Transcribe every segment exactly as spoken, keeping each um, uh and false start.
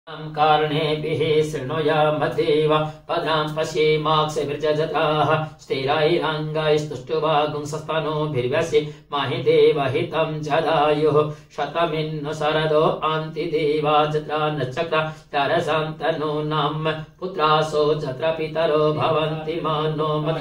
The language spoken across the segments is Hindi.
कारणेभिः शृणुयामदेव पदां पश्येमाक्षविर्जजताः स्थिरैराङ्गैस्तुष्टुवागुंसस्तनोभिर्व्यसि माहि देवहितं जदायुः शतमिन्नु शरदो अन्ति देवा जत्रा नचक्र तरसान्तनूनां पुत्रासो जत्र पितरो भवन्ति मानो मद्य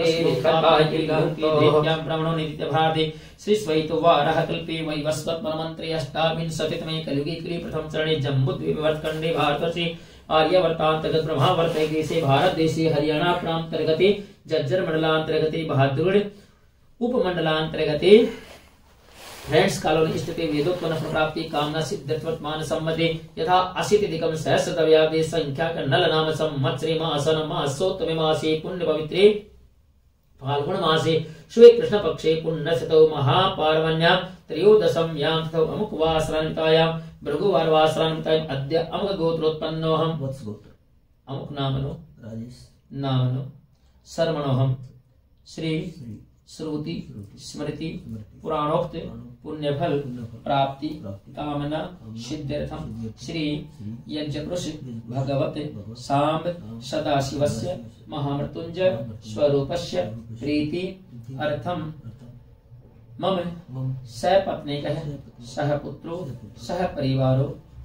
ब्रह्मणो नित्यभाति श्री स्वैतुवारः कल्पे वैवस्वत्मन्त्रे अष्टाविंशतितमे कलियुगे प्रथम चरणे जम्बूद्वीपवर्तखण्डे भारतवर्षे आर्यावर्तान्तर्गत ब्रह्मावर्त देशे भारत देशे हरियाणा प्रान्तर्गते जज्जर मंडलान्तर्गते बहादुर उपमंडलान्तर्गते फ्रेंड्स कॉलोनी स्थित वेदोत्पन्न प्राप्ति कामना सिद्धिर्वर्तमान सम्मते यथा अशीतिधिकं सहस्रतव्याब्दे संख्याक नल नाम संवत्सरे मासन मासोत्तमे मासे पुण्य पवित्रे फाल्गुन मासे शुभे कृष्ण पक्षे पुण्यसतौ महापार्वण्या त्रयोदशम यां तथौ अमुक वासरान्वितायां भृगुवार वासरान्वितायां अद्य अमुक गोत्रोत्पन्नोऽहं वत्स गोत्र अमुक नामनो राजेश नामनो शर्मणोऽहं श्री श्रुति स्मृति पुराणोक्त पुण्यफल प्राप्ति कामना सिद्ध्यर्थं श्री यज्ञपुरुष भगवत सांब सदाशिवस्य महामृत्युंजय स्वरूपस्य प्रीति अर्थम मम सपत्नीकः सह पुत्रो सह परिवारो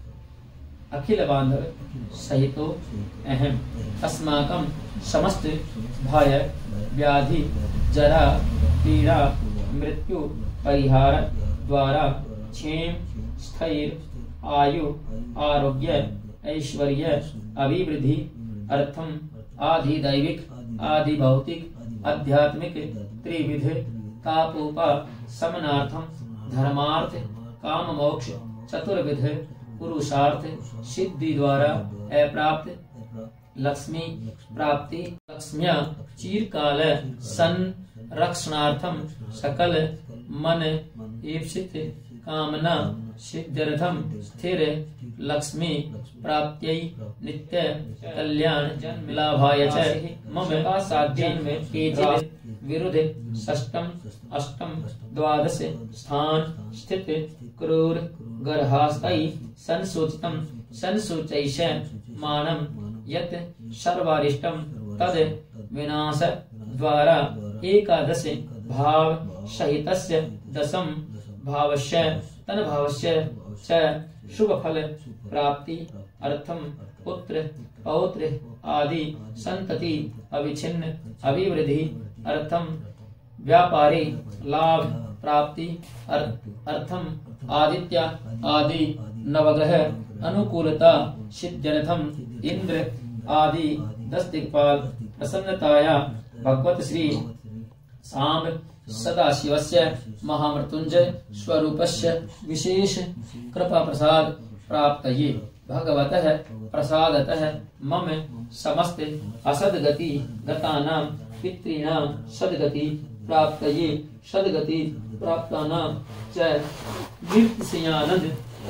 अखिल बांधव सहितो अहम अस्माकं समस्त भय व्याधि जरा पीड़ा मृत्यु परिहार द्वारा क्षेम स्थैर्य आयु आरोग्य ऐश्वर्य अभिवृद्धि अर्थम आदि दैविक आदि भौतिक आध्यात्मिक त्रिविध तापोपा समनार्थम धर्मार्थ काम मोक्ष चतुर्विध पुरुषार्थ सिद्धि द्वारा अप्राप्त लक्ष्मी प्राप्ति लक्ष्म्या चिरकाल संरक्षणार्थम सकल मन ईप्सित कामना सिद्ध्यर्थम स्थिर लक्ष्मी प्राप्त्यै नित्य कल्याण लाभाय च मम साध्यं केचित् विरुद्ध षष्टम अष्टम द्वादश स्थान स्थित क्रूर गर्हास्तै संसूचितं संसूचैष मानं यत् सर्वारिष्टं तद विनाश द्वारा एकादश भाव सहितस्य दशम भावस्य तन भावस्य च शुभ फल प्राप्ति अर्थम पुत्र पौत्र आदि संतति अविच्छिन्न अभिवृद्धि अर्थम व्यापारी लाभ प्राप्ति अर्थम आदित्य आदि नवग्रह अनुकूलता सिद्ध्यर्थम इंद्र आदि दस दिक्पाल प्रसन्नताया भगवत श्री सांब सदाशिवस्य महामृत्युंजय स्वरूपस्य विशेष कृपा प्रसाद प्राप्तये भगवतः प्रसादतः मम समस्त असद्गति गतानां पितॄणां सद्गति प्राप्तये सद्गति प्राप्तानां च नित्यस्यानंद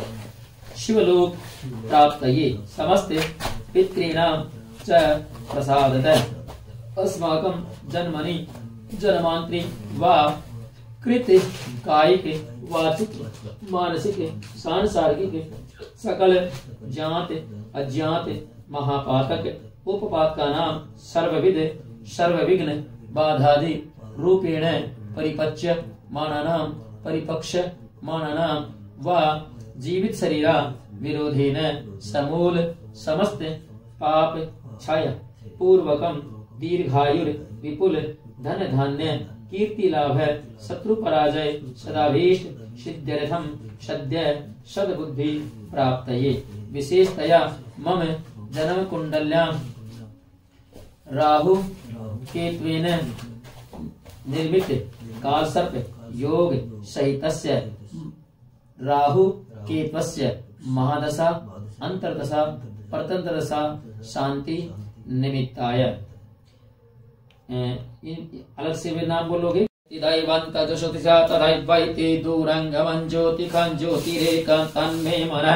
शिवलोक प्राप्तये समस्त पितॄणां च प्रसादतः अस्माकं जन्मनि जन्मांतरी वा कृत कायिक वाचिक मानसिक सांसारिक सकल ज्ञात अज्ञात महापातक उपपातका नाम सर्वविध सर्वविघ्न बाधादि रूपेण परिपच्य मानानां परिपक्ष मानानां वा जीवित शरीरा विरोधेन समूल समस्त पाप क्षय पूर्वकं दीर्घायुर विपुल धन धान्य कीर्ति लाभ शत्रु पराजय सदाभीष्ट सिद्ध्यर्थम सद्य सद्बुद्धि प्राप्तये विशेषतया मम जन्म कुंडल्यां राहु केत्वेन निर्मित कालसर्प योग सहितस्य राहु केत्वस्य महादशा अंतर्दशा परतंत्रदशा शांति निमित्ताय अलग से वे नाम बोलोगे दैवंत ज्योतिषा तदैवैति दूरंगमं ज्योतिखं ज्योतिरेकं तन्मे मनः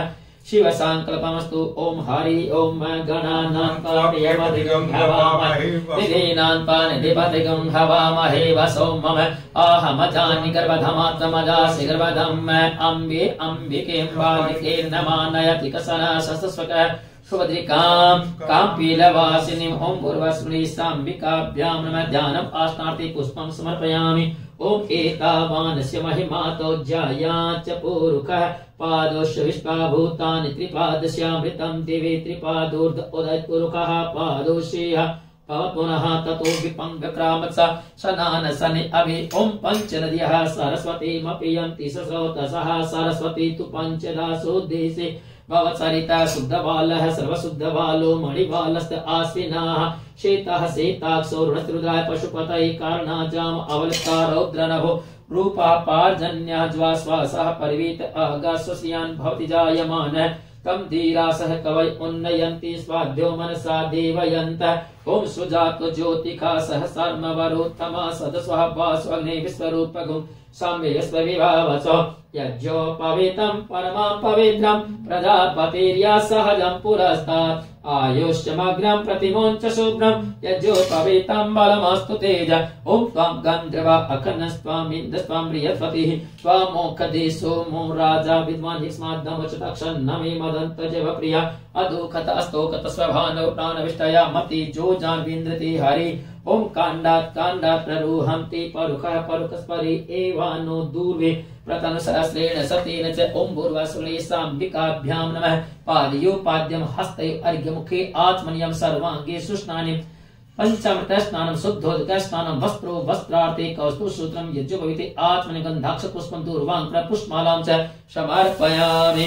शिव संकल्पमस्तु। ओम हरि ओम गणानां हवामहे विधीनां हवामहे वसो मम आहमजानि गर्भधमात्रमजासि गर्भधम् अम्बे अम्बिके बालिके नमानयति कसना सस्वक सुभद्रिकां काम्पीलवासिनीं ओम पूर्वस्मृति साम्बिकाभ्यां नमः। ध्यानम् आस्नार्थे पुष्पं समर्पयामि। ओम एतावानस्य महिमातो ज्यायाच पूरुकः पादोश्च विश्वाभूतानि त्रिपादस्यामृतं दिवि त्रिपादोर्ध उदयपूरुकः पादोश्यः पव पुनः ततो विपङ्गक्रामत्स शनान शनि अभि। ओम पञ्चनद्यः सरस्वतीमपि यन्ति सस्रोतसः सरस्वती तु पञ्चदासोद्देशे भवत्सरिता शुद्धबालः सर्वशुद्धबालो मणिबालस्त आश्विनाः शेतः शेताक्षो ऋणत्रुद्राय पशुपतये कारणाजाम अवलक्तारौद्रनभो रूपा पार्जन्या ज्वाश्वासः परिवीत अहगाश्वस्यान् भवति जायमानः तम धीरासः कवय उन्नयन्ति स्वाध्यो मनसा देवयन्तः। ओम सुजातो ज्योतिका सह सर्मवरोत्तमा सदस्वः वास्वग्ने विश्वरूपगुं साम्यस्वविभावसो यज्ञोपवीतं परमां पवित्रं प्रजापतिर्या सहजं पुरस्तात् आयुष्यमग्रं प्रतिमोञ्च शुभ्रं यज्ञोपवीतं बलमस्तु तेज। ओम त्वां गन्धर्वा अखन्नस्त्वाम् इन्द्रस्त्वां बृहस्पतिः त्वामोक्षदेशो मो राजा विद्वान् हिस्माद्दमोचतक्षन्नमे मदन्तजवप्रिया अदुःखत अस्तोकत स्वभानो प्राणविष्टया मति जो जान्विन्द्रति हरि। ओम कांडात् कांडात् प्ररुहन्ति परुखः परुखस्परि एवानो दूर्वे प्रतन सहस्रेण सतेन च। ओम भूर्वसुले साम्बिकाभ्यां नमः। पादयोपाद्यं हस्तयो अर्घ्यमुखे आत्मनियं सर्वाङ्गे सुस्नानिं पंचामृत स्नानं शुद्धोदक स्नानं वस्त्रो वस्त्रार्थे कौस्तुसूत्रं यज्ञोपवीते आत्मनि गन्धाक्ष पुष्पं दूर्वां पुष्पमालां च समर्पयामि।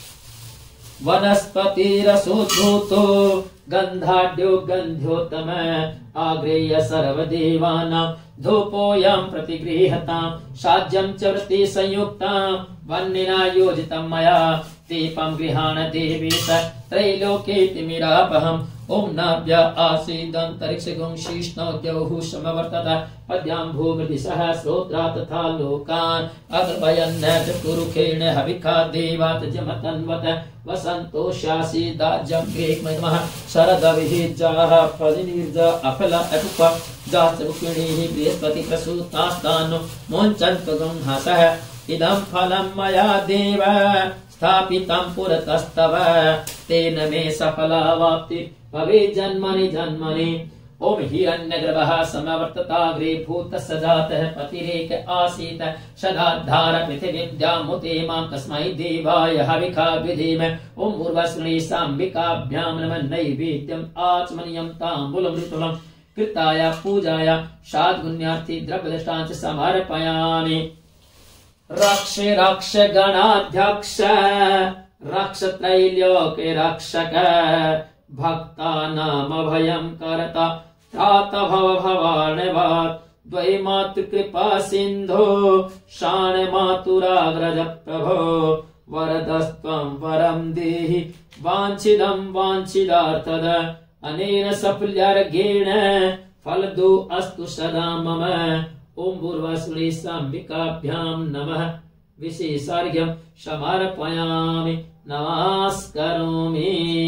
वनस्पतिरसोद्भूतो गन्धाढ्यो गन्ध्योत्तम आग्रेय सर्वदेवानां धूपोऽयं प्रतिगृह्यतां साज्यं च वृत्ति संयुक्तां वह्निना योजितं मया दीपं गृहाण देवी स त्रैलोक्ये तिमिरापहम्। ओम नाभ्य आसीदन्तरिक्षगुं शीष्णोद्यौः समवर्तत पद्यां भूमृदिशः श्रोत्रा तथा लोकान् अग्रभयन्न चतुरुखेण हविखा देवात् जमतन्वत वसन्तोषासीदाज्यं ग्रेक्मयमः शरदविहिजाः फलिनिर्जा अफल अटुप जातरुक्मिणीः बृहस्पति प्रसूतास्तान् मोञ्चन्त्वगुं हसः इदं फलं मया देव स्थापितं पुरतस्तव तेन मे सफलावाप्ति भवे जन्मनि जन्मनि। ओम हिरण्यगर्भः समवर्तताग्रे भूतस्य जातः पतिरेक आसीत् शदाधार पृथिवीं द्यामुते मां कस्मै देवाय हविखा विधेम। ओम पूर्वस्मृति साम्बिकाभ्यां नमः। नैवेद्यम् आचमनीयं ताम्बूलमृतुलं कृताय पूजाय शाद्गुण्यार्थी द्रव्यदष्टाञ्च समर्पयामि। रक्ष रक्ष गणाध्यक्ष रक्ष त्रैलोक्य रक्षक भक्तानाम अभयं करता त्रात भव भवार्णवात् द्वै मातृकृपा सिन्धो शान मातुराग्रज प्रभो वरदस्त्वं वरं देहि वाञ्छिदं वाञ्छिदार्थद अनेन सफल्यार्घ्येण फलदो अस्तु सदा मम। ओम भूर्वसुले साम्बिकाभ्यां नमः। विशेषार्घ्यं समर्पयामि नमस्करोमि।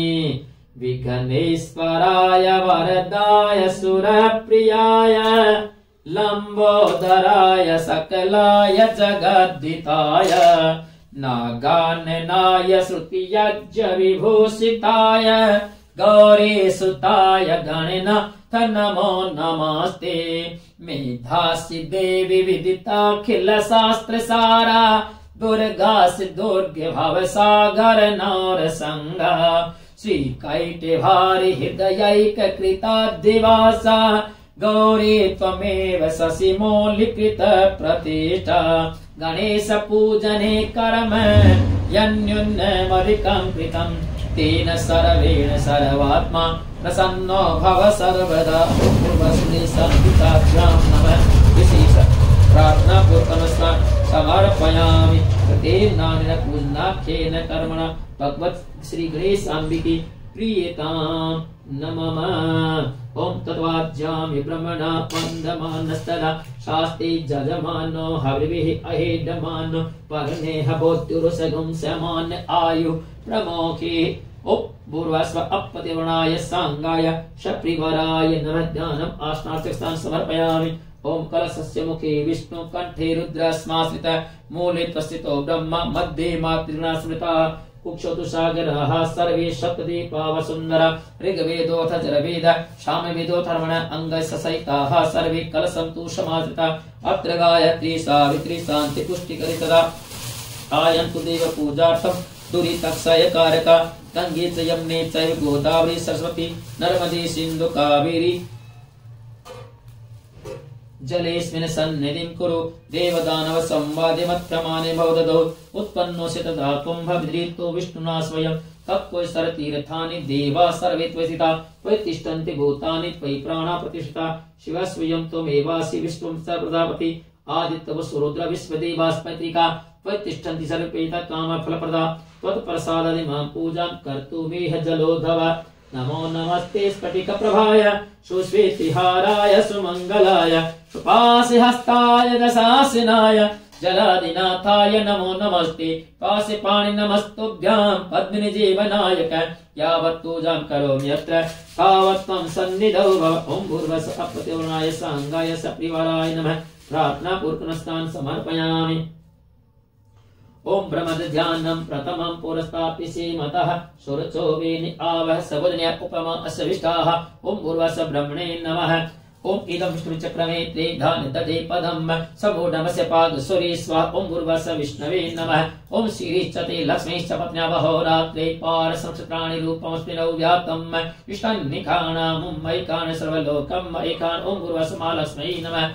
विघ्नेश्वराय वरदाय सुरप्रियाय लंबोदराय सकलाय जगद्दिताय नागाननाय श्रुतियज्ञ विभूषिताय गौरीसुताय गणनाथ नमो नमस्ते। मेधासि देवी विदिताखिल शास्त्र सारा दुर्गासि दुर्गे भवसागर नौर संगा श्री कैटे भारि हृदयैक कृता दिवासा गौरी त्वमेव शशिमौलिकृत प्रतिष्ठा। गणेश पूजने कर्म यन्युन्नमधिकं कृतं तेन सर्वेण सर्वात्मा प्रसन्नो भव सर्वदा। पूर्वस्मृति साम्बिकाभ्यां नमः। विशेष प्रार्थना पूर्वकं समर्पयामि। कृतेनानेन पूजनाख्येन कर्मणा भगवत् श्री गणेशाम्बिके प्रीयतां नमः। ओम तत्वाज्यामि ब्रह्मणा वन्दमानस्तदा शास्ति जजमानो हविर्भिः अहेडमानो परनेह बोत्युरुसगुं समान्य आयु प्रमोखी पूर्वस्व अपतिवर्णाय सांगाय शप्रिवराय नमः ध्यानम् आसनार्थस्थान समर्पयामि। ओम कलशस्य मुखे विष्णु कंठे रुद्रस्माश्रित मूले तस्थितो ब्रह्म मध्ये मातृगणा स्मृता कुक्षोतु सागरः सर्वे सप्तदीपा वसुन्धरा ऋग्वेदोऽथ यजुर्वेद सामवेदोऽथर्वण अङ्गसहिताः सर्वे कलशं तु समाश्रिता अत्र गायत्री सावित्री शान्ति पुष्टिकरी तदा आयन्तु देव पूजार्थं दुरितक्षय कारका गंगे च यमुने चैव गोदावरी सरस्वती नर्मदे सिन्धु कावेरी जलेस्मिन् सन्निधिं कुरु देवदानव संवादे मत्प्रमाणे भवदधौ उत्पन्नोऽसि तदा त्वं भविद्रीतो विष्णुना स्वयं तत्त्वं सरतीर्थानि देवा सर्वे त्वयिता त्वयि तिष्ठन्ति भूतानि त्वयि प्राणा प्रतिष्ठिता शिव स्वयं त्वमेवासि विष्णुं स प्रजापति आदित्यवसु रुद्र विश्वदेवास्पत्रिका त्वयि तिष्ठन्ति सर्वपेता कामफलप्रदा त्वत्प्रसादादिमां पूजां कर्तुमिह जलोद्धव नमो नमस्ते स्फटिक प्रभाय सुस्वेतिहाराय सुमंगलाय सुपासि हस्ताय दशासिनाय जलादिनाथाय नमो नमस्ते पासि पाणि नमस्तुभ्यां पद्मिनि जीवनायक यावत् पूजां करोमि यत्र तावत् त्वं सन्निधौ भव। ओम भूर्भुवस्सुः अपतिवर्णाय सांगाय सप्रिवराय नमः प्रार्थना पूर्वकस्नानं समर्पयामि। ओम ब्रह्मद ध्यानं प्रथमं पुरस्तापि सीमतः सुरचोवेनि आवह सबुदन्य उपमा असविष्टाः। ओम भूर्भुवस्सुः ब्रह्मणे नमः। ओम इदं विष्णुचक्रमे त्रे धान दधे पदम् समूढमस्य पादसुरी स्वाहा। ओम भूर्भुवस्सुः विष्णवे नमः। ओम श्रीश्च ते लक्ष्मीश्च पत्न्या वहोरात्रे पारसंक्षत्राणि रूपमस्मि नौ व्याप्तम् इष्टन्निखाणामुम् ऐकान् सर्वलोकम् ऐकान्। ओम भूर्भुवस्सुः महालक्ष्म्यै नमः।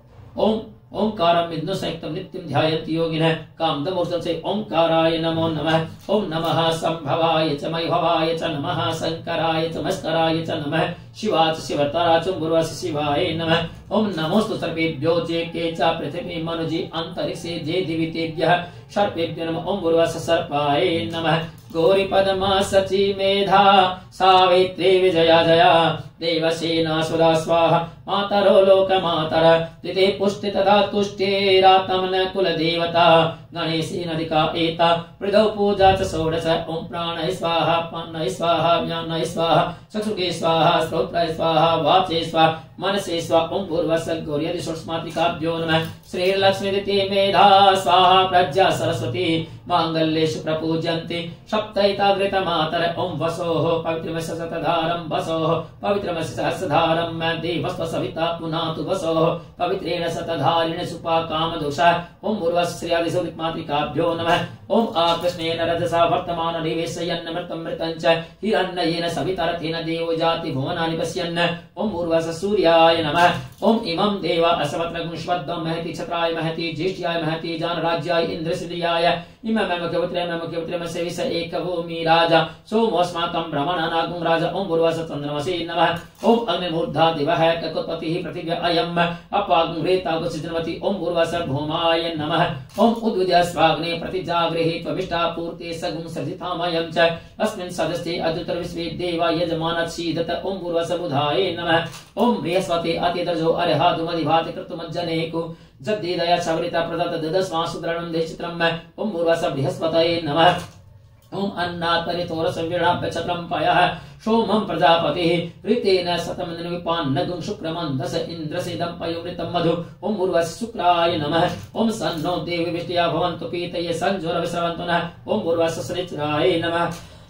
ओम ओंकारं विष्णु संयुक्तं नित्यं ध्यायन्ति योगिनः कामदमोक्षं से ओंकाराय नमो नमः। ओम नमः संभवाय च मयभवाय च नमः शंकराय च मस्कराय च नमः शिवाय च शिवतराय च भूर्भुवस्सुः शिवाय नमः। ओम नमोस्तु सर्वेभ्यो जे के च पृथिवी मनुजे अंतरिक्षे जे दिवितेभ्यः सर्पेभ्यो नमः। ओम भूर्भुवस्सुः सर्पाय नमः। गौरी पद्मा सची मेधा सावित्री विजया जया देवसेना सुधा स्वाहा मातरो लोक मातर तिथे पुष्टि तथा तुष्टिरात्मन कुल देवता गणेशेनाधिका एता पृथौ पूजा च षोडश। ओम प्राण स्वाहा पान स्वाहा ज्ञान स्वाहा चक्षुषे स्वाहा श्रोत्रे स्वाहा वाचे स्वाहा मनसे स्वाहा। ओम भूर्भुवस्सुः गौर्यदि षोडशमात्रिकाभ्यो नमः। श्रीलक्ष्मी दिति मेधा स्वाहा प्रज्ञा सरस्वती मांगल्येषु प्रपूज्यन्ते सप्तैताग्रित मातर। ओम वसोः पवित्रमस्य शतधारं वसोः पवित्रमस्य सहस्रधारं देवस्व सविता पुनातु वसोः पवित्रेण शतधारिण सुपा कामदोषः। ओम भूर्भुवस्सुः श्रीयादिसौरिमात्रिकाभ्यो नमः। ओम आकृष्णेन रजसा वर्तमान निवेशयन्नमृतं मृतं च हिरण्येन सवितरथेन देवो जाति भुवनानि पश्यन्। ओम भूर्भुवस्सुः सूर्याय नमः। ओम इमं देवा असवत्रगुंश्वद्दं महति क्षत्राय महति ज्येष्ठ्याय महति जानराज्याय इन्द्रसिद्धियाय इमं मुख्यपुत्रे मुख्यपुत्रे सेविस एक भूमि राजा सोमोऽस्माकं ब्रह्मणानागुं राजा। ओम भूर्भुवस्सुः चन्द्रमसे नमः। ओम अग्निमूर्धा दिवः ककुत्पतिः पृथिव्या अयम् अपागुं रेता गुसिजन्मति। ओम भूर्भुवस्सुः भौमाय नमः। ओम उद्विद्य स्वाग्ने प्रतिजागृहे त्वविष्टा पूर्ते सगुं सजितामयं च अस्मिन् सदस्ये अद्युतर विश्वे देवा यजमानत् सीदत। ओम भूर्भुवस्सुः बुधाय नमः। ओम बृहस्पति अतिदर्जो अर्हादुमधिभाति कृतुमज्जनेकु जगदीदया सवरिता प्रदत्त ददस्मासुद्रणं देचित्रम्। ओम भूर्भुवस्सुः बृहस्पतये नमः। ओम अन्नात् परितोरसंवीणाभ्यक्षत्रं पयः सोमं प्रजापतिः ऋतेन शतं विपान्नगुं शुक्रमन्धस इन्द्रसेदं पयोमृतं मधु। ओम भूर्भुवस्सुः शुक्राय नमः। ओम सन्नो देवी विष्टया भवन्तु पीतये संज्वरविस्रवन्तु नः। ओम भूर्भुवस्सुः श्रीचराय नमः।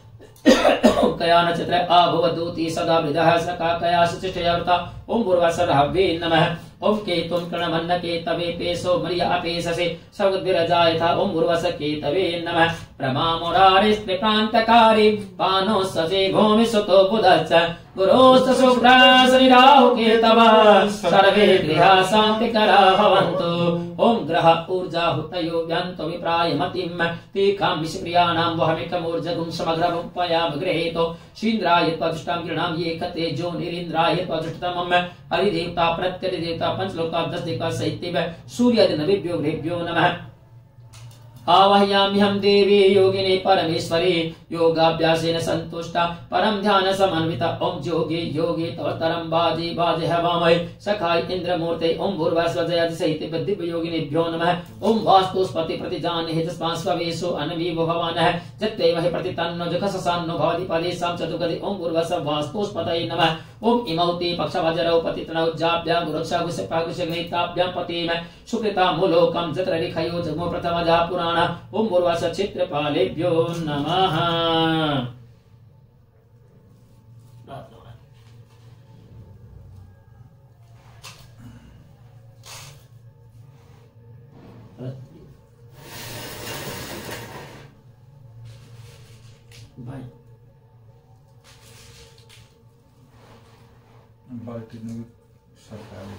कया नक्षत्र आभुवदूती सदा वृदः सका कया सुचिष्टयावृता। ओम भूर्भुवस्सुः राहवे नमः। ओम केतुं कृणमन्न केतवे पेशो मरिया अपेशसे सवद्भिरजायथा। ओम भूर्भुवस्सुः केतवे नमः। प्रमामुरारिस्त्रिप्रान्तकारी पानो सचे भूमि सुतो बुधश्च गुरोस्तु शुक्रा शनि राहु केतवः सर्वे गृहा शान्तिकरा भवन्तु। ओम ग्रह ऊर्जा हुतयो व्यन्तो विप्राय मतिम् तीखां विषप्रियाणां वहमिकमूर्जगुं समग्रमुं पयाम गृहीतो शीन्द्राय त्वदृष्टां गृणां ये कते जो निरीन्द्राय त्वदृष्टतमम् हरिदेवता प्रत्यधिदेवता पंचलोका दस देवता सहितेव सूर्यादि नवेभ्यो ग्रहेभ्यो नमः। आवाहयाम्यहं देवी योगिनी परमेश्वरी योगाभ्यासेन सन्तुष्टा परम ध्यान समन्विता ओम जोगी योगी तवतरम बाजी बाजे हवामहे सखाय इंद्रमूर्ते ओम भूर्भुवस्वजयाति सहित दिव्य योगिनीभ्यो नमः ओम वास्तुस्पति प्रतिजाने जस्मास्ववेशो अनवीवो भवानः जत्तेव हि प्रतितन्नो जखससान्नो भवति पदेशां चतुर्गति ओम भूर्भुवस्व वास्तुस्पतये नमः ओम इमौति पक्षवजरौ पतितनौ जाभ्यां गुरुक्षा गुशपाकुशग्नेताभ्यां पतिम सुकृता मूलोकं जत्ररिखयो जगमो प्रथमजा पुराण ओम भूर्भुवस्व चित्रपालेभ्यो नमः। भाई बाल्टी में सरकार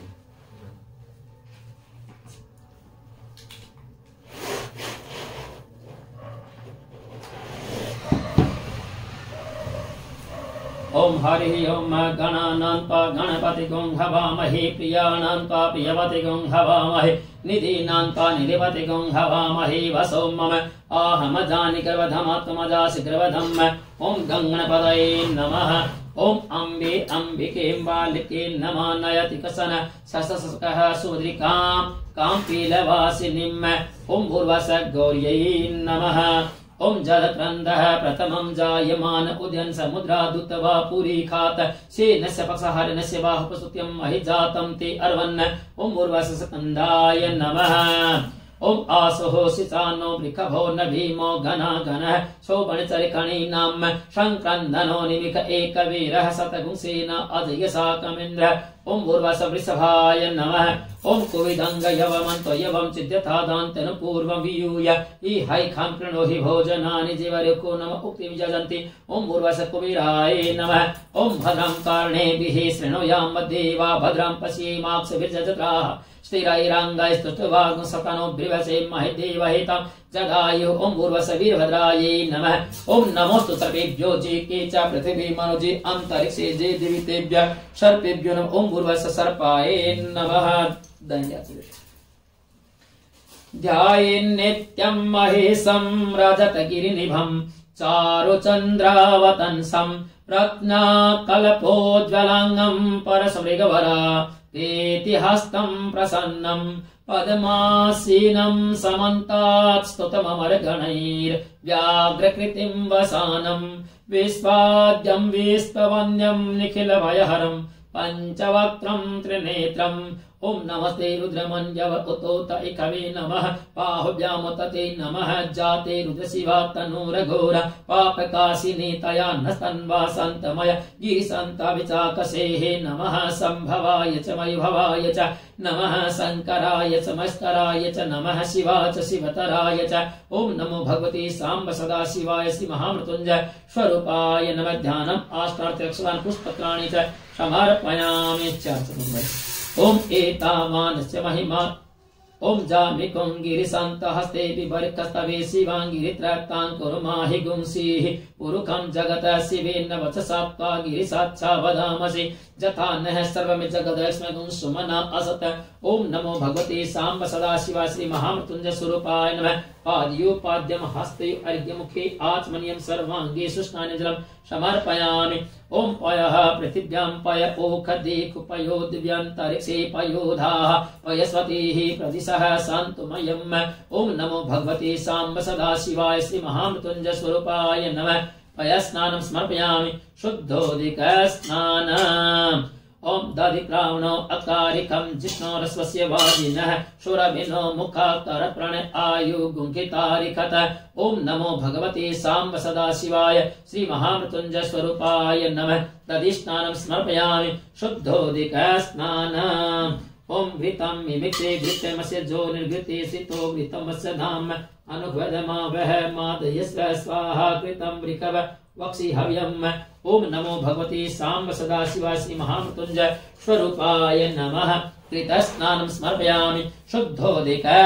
ओम हरि ओम गणानान्पा गणपतिगुं हवामहे प्रियाणान्पा प्रियवतिगुं हवामहे निधीनान्पा निधिपतिगुं हवामहे वसो मम आहमजानि गर्वधमात्मजासि गर्वधम् ओम गङ्गणपतये नमः ओम अम्बे अम्बिके बालिके नमः नयति कसन सससकः सुद्रिकां काम्पीलवासिनीम् ओम भूर्भुवस्व गौर्यै नमः ओम जलक्रन्दः प्रथमं जायमान उदयन समुद्रा दुत्वा पुरीखात सेनस्य पक्षहरणस्य बाहुपस्तुत्यं महिजातं ते अर्वन् ओम भूर्भुवस्व स्कन्दाय नमः ओम आसो सिचानो वृखभो न भीमो घना घनः शोभनचरिकणीनां शङ्क्रन्दनो निमिख एकवीरः शतगुंसेन अजयसाकमिन्द्र ओम भूर्भुवस्व वृषभाय नमः ओम कुविदंग यवमन्तो यवं चिद्यथादान्तनु पूर्वं वियूय इहैखां कृणोहि भोजनानि जीवरुको नम उक्तिं यजन्ति ओम भूर्भुवस्व कुबेराय नमः ओम भद्रं कर्णेभिः शृणुयाम देवा भद्रं पश्येमाक्षभिर्जत्राः स्थिरैराङ्गैस्तुष्ट्वागुं सतनो ब्रिवसे महिदेवहितं जगायुः ओम भूर्भुवस्व वीरभद्राय नमः ओम नमोस्तु सर्वेभ्यो जे के च पृथिवी मनोजे अंतरिक्षे जे देवितेभ्यः सर्पेभ्यो नमः ओम भूर्भुवस्व सर्पाय नमः। ध्यायेन्नित्यं महेशं रजतगिरिनिभं चारुचन्द्रावतंसं रत्नाकल्पोज्ज्वलाङ्गं परशमृगवरा प्रीतिहस्तं प्रसन्नं पद्मासीनं समन्तात् स्तुतममरगणैर्व्याघ्रकृतिं वसानं विश्वाद्यं विश्ववन्यं निखिलभयहरं पंचवक्त्रं त्रिनेत्रम् ओम नमस्ते रुद्रमन्यव उतोत इकवे नमः बाहुभ्यामुतते नमः जाते रुद्रशिवा तनूरघोर पापकाशिनी तया नस्तन्वासन्तमय गिरिसन्ताविचाकसेः नमः सम्भवाय च मयुभवाय च नमः शङ्कराय च मस्कराय च नमः शिवाय च शिवतराय च ओम नमो भगवते साम्ब सदाशिवाय श्री महामृत्युञ्जय स्वरूपाय नमः। ध्यानम् अष्टार्थयक्षराणि पुष्पत्राणि च समर्पयामि च। ओम एतावानस्य महिमा ओम जामिकुं गिरिसन्तहस्ते बिभर्कस्तवे शिवाङ्गिरित्रतां कुरुमाहि गुंसीः पुरुखं जगतः शिवेन वचसात्वा गिरिसाक्षा वदामसि जथा नः सर्वमि जगदस्मै सुमना असत। ओम नमो भगवते साम्ब सदाशिवा श्री महामृत्युञ्जय स्वरूपाय नमः। पादयोपाद्यं हस्ते अर्घ्यमुखे आचमनीयं सर्वाङ्गे शुष्णानि जलं समर्पयामि। ओम पयः पृथिव्यां पय ओखदेकुपयो दिव्यान्तरिक्षे पयोधाः पयस्वतीः प्रदिशः शान्तुमयम्। ओम नमो भगवते साम्ब सदाशिवाय श्री महामृत्युञ्जय स्वरूपाय नमः। पयस्नानं समर्पयामि शुद्धोदिकस्नानम्। ओम दधिक्रावणो अकारिकं जिष्णोरस्वस्य वाजिनः शूरभिनो मुखात्तर प्रण आयु गुंकितारिकत। ओम नमो भगवते साम्ब सदाशिवाय श्री महामृत्युञ्जय स्वरूपाय नमः। तदिस्नानं समर्पयामि शुद्धोदिकस्नानम्। ओम घृतं मिमिक्षे घृतमस्य जो निर्घृते सितो घृतमस्य धाम अनुघ्वदमावह मादयस्व स्वाहा कृतं वृकव वक्षि हव्यम्। ओम नमो भगवते साम्ब सदाशिवाय श्री महामृत्युञ्जय स्वरूपाय नमः। कृतस्नानं समर्पयामि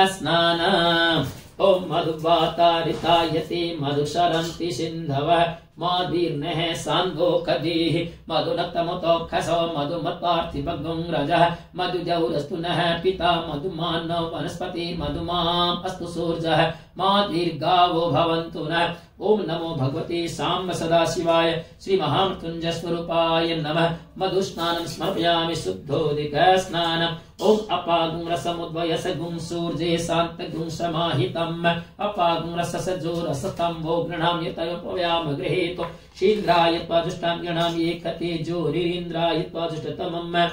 शुद्धोदिकस्नानम्। ओम मधुवातारितायते मधुशरन्ति सिन्धवः मादीर्णः सान्धोकदीः मधुनक्तमुतोक्षसो मधुमत्पार्थिवगुं रजः मधुजौरस्तु नः पिता मधुमानो वनस्पति मधुमाम् अस्तु सूर्यः मादीर्गावो भवन्तु नः। ओम नमो भगवते साम्ब सदाशिवाय श्री महामृत्युंजय स्वरूपाय नमः। मधुस्नानं समर्पयामि शुद्धोदक स्नानम्। ओम अपागुं रसमुद्वय सगुं सूर्ये शान्तगुं समाहितम् अपागुं रससजो रसस्तम्भो गृह्णामि तयोपव्याम गृहीतो शीघ्राय त्वादुष्टां गृह्णामि एकतेजोरीन्द्राय त्वादुष्टतमम्।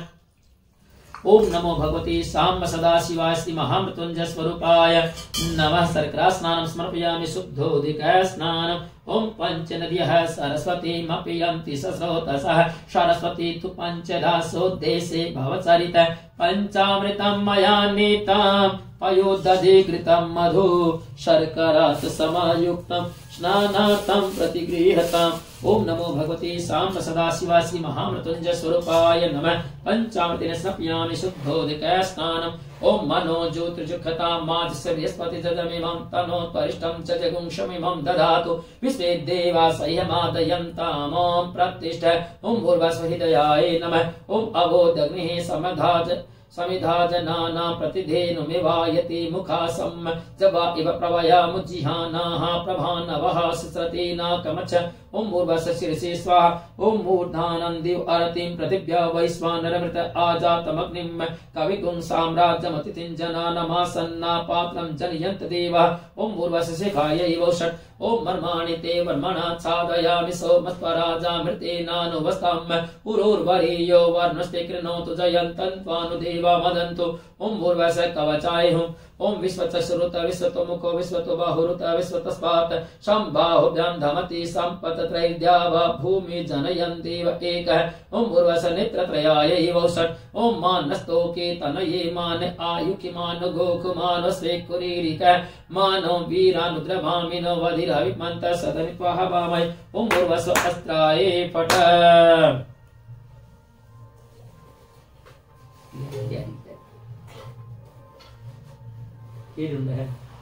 ओम नमो भगवते साम्ब सदाशिवाय श्री महामृत्युंजय स्वरूपाय नमः। शर्करा स्नानं समर्पयामि शुद्धोदक स्नानम्। ओम पंच नद्यः सरस्वतीमपि यन्ति सस्रोतसः सरस्वती तु पञ्चदासोद्देशे भवचरित पञ्चामृतं मया नीतं पयोदधिकृतं मधु शर्करात् समायुक्तं स्नानार्थं प्रतिगृह्यताम्। ओम नमो भगवते साम्ब सदाशिवाय श्री महामृत्युंजय स्वरूपाय नमः। पंचामृतेन स्नापयामि शुद्धोदक स्नानम्। ओम मनो ज्योतिर्जुखतां माजस्य बृहस्पतिर्दमिमं तनोत्परिष्टं च जगुंशमिमं दधातु विश्वे देवाः सह्यमादयन्ताम्। ओम प्रतिष्ठ। ओम भूर्भुवस्सुहृदयाय नमः। ओम अवोदग्निः समधाज समिधाजनानां प्रतिधेनुमिवायति मुखासम् जवा इव प्रवयामुज्जिहानाः प्रभानवः सस्रतीनाकमच्छ। ओम भूर्भुवस्सु शिरसि स्वाहा। ओम मूर्धानं दिव आरतिं प्रतिभ्य वैश्वानरमृत आजातमग्निं कविगुं साम्राज्यमतिथिं जनानमासन्ना पात्रं जनयन्त देवः। ओम भूर्भुवस्सु शिखायै वौषट्। ओम मर्माणि ते वर्मणा छादयामि सोमस्वराजामृतेनानुवस्ताम् पुरोर्वरीयो वर्णस्ते कृणोतु जयन्तं त्वानुदेवा मदन्तु। ओम भूर्भुवस्सु कवचाय हुम्। ओम विश्वत श्रुत विश्वतो मुखो विश्वतो बाहुरुत विश्वतस्पात् शम्बाहुभ्यां धमति सम्पत् त्रैर्द्यावा भूमि जनयन्तीव एकः। ओम भूर्भुवस्सु नेत्रत्रयायै वौषट्। ओम मानस्तोके तनये मान आयुकिमानो गोकुमानो स्वेकुरीरिकः मानो वीरानुद्रभामिनो वधिरविमन्तः सदमित्वा हवामहे। ओम भूर्भुवस्सु अस्त्राय फट्। ये है